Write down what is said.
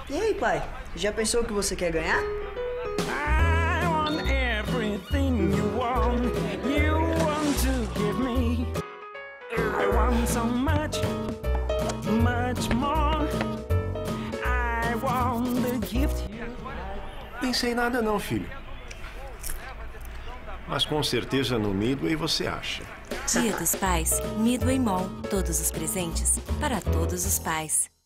E aí, pai? Já pensou o que você quer ganhar? I want everything you want to give me. I want so much, much more. I want the gift. Pensei nada não, filho. Mas com certeza no Midway você acha. Dia dos Pais, Midway Mall. Todos os presentes para todos os pais.